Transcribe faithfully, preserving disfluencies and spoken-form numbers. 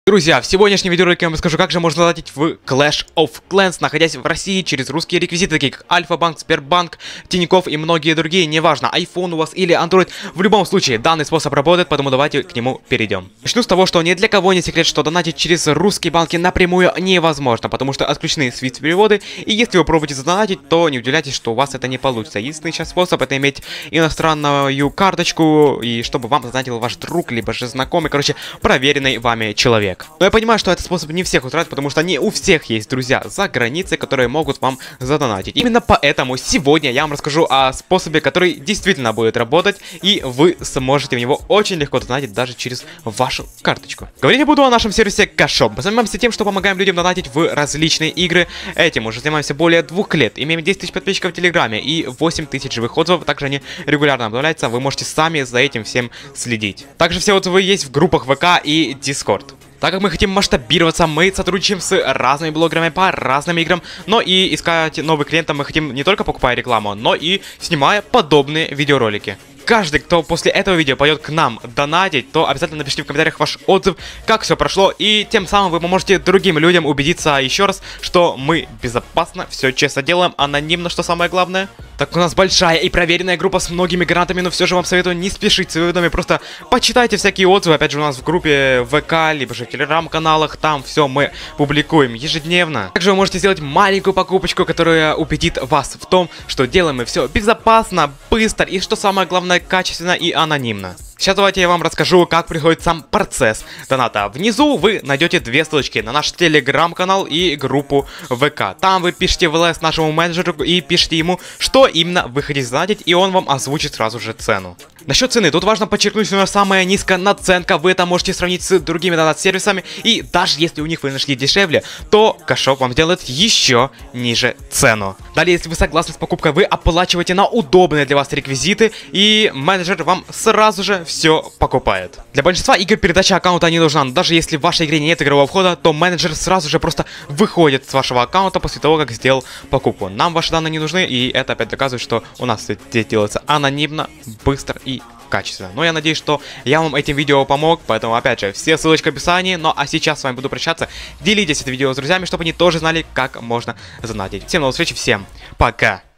Друзья, в сегодняшнем видеоролике я вам расскажу, как же можно задонатить в Clash of Clans, находясь в России через русские реквизиты, такие как Альфа-банк, Сбербанк, Тинькофф и многие другие, неважно, iPhone у вас или Android, в любом случае данный способ работает, поэтому давайте к нему перейдем. Начну с того, что ни для кого не секрет, что донатить через русские банки напрямую невозможно, потому что отключены свифт-переводы, и если вы пробуете задонатить, то не удивляйтесь, что у вас это не получится. Единственный сейчас способ — это иметь иностранную карточку, и чтобы вам задонатил ваш друг, либо же знакомый, короче, проверенный вами человек. Но я понимаю, что этот способ не всех устраивает, потому что не у всех есть друзья за границей, которые могут вам задонатить. Именно поэтому сегодня я вам расскажу о способе, который действительно будет работать, и вы сможете в него очень легко донатить даже через вашу карточку. Говорить я буду о нашем сервисе Кашоп. Мы занимаемся тем, что помогаем людям донатить в различные игры. Этим уже занимаемся более двух лет. Имеем десять тысяч подписчиков в Телеграме и восемь тысяч живых отзывов. Также они регулярно обновляются. Вы можете сами за этим всем следить. Также все отзывы есть в группах ВК и Дискорд. Так как мы хотим масштабироваться, мы сотрудничаем с разными блогерами по разным играм, но и искать новых клиентов мы хотим не только покупая рекламу, но и снимая подобные видеоролики. Каждый, кто после этого видео пойдет к нам донатить, то обязательно напишите в комментариях ваш отзыв, как все прошло, и тем самым вы поможете другим людям убедиться еще раз, что мы безопасно, все честно делаем, анонимно, что самое главное. Так у нас большая и проверенная группа с многими гранатами, но все же вам советую не спешить с выводами, просто почитайте всякие отзывы, опять же у нас в группе ВК, либо же в телеграм-каналах, там все мы публикуем ежедневно. Также вы можете сделать маленькую покупочку, которая убедит вас в том, что делаем мы все безопасно, быстро и, что самое главное, качественно и анонимно. Сейчас давайте я вам расскажу, как происходит сам процесс доната. Внизу вы найдете две ссылочки на наш телеграм-канал и группу ВК. Там вы пишете в ЛС нашему менеджеру и пишите ему, что именно вы хотите задонатить, и он вам озвучит сразу же цену. Насчет цены, тут важно подчеркнуть, что у нас самая низкая наценка, вы это можете сравнить с другими донат-сервисами, и даже если у них вы нашли дешевле, то Кашоп вам сделает еще ниже цену. Далее, если вы согласны с покупкой, вы оплачиваете на удобные для вас реквизиты, и менеджер вам сразу же все покупает. Для большинства игр передача аккаунта не нужна, но даже если в вашей игре нет игрового входа, то менеджер сразу же просто выходит с вашего аккаунта после того, как сделал покупку. Нам ваши данные не нужны, и это опять доказывает, что у нас здесь делается анонимно, быстро и и качественно. Но я надеюсь, что я вам этим видео помог, поэтому, опять же, все ссылочки в описании. Ну, а сейчас с вами буду прощаться. Делитесь это видео с друзьями, чтобы они тоже знали, как можно задонатить. Всем новых встреч, всем пока!